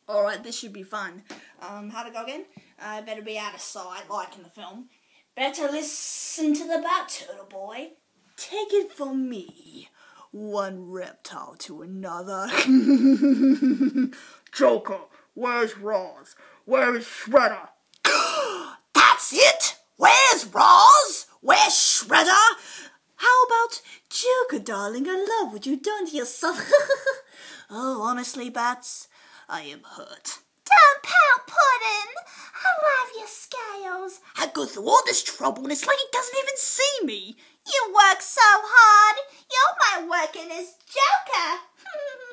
Alright, this should be fun. How to go again? Better be out of sight, like in the film. Better listen to the bat, turtle boy. Take it from me. One reptile to another. Joker, where's Roz? Where is Shredder? That's it! Where's Roz? Where's Shredder? How about Joker, darling? I love what you've done to yourself. Oh, honestly, Bats, I am hurt. Don't pout, Puddin'. I love your scales. I go through all this trouble and it's like he doesn't even see me. You work so hard. You're my working as Joker.